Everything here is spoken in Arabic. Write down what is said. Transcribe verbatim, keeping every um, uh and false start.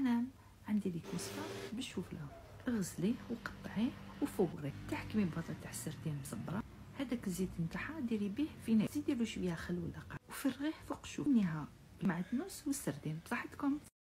انا عندي ليك وصفه بالشوفله، اغسليه وقطعيه وفوريه. تحكمي ببطاطا تاع السردين مصبره، هذاك الزيت نتاعها ديري به فيناغ، زيدي له شويه خل ولا قرع وفرغيه فوق الشوفه، نيها بالمعدنوس والسردين بصحتكم.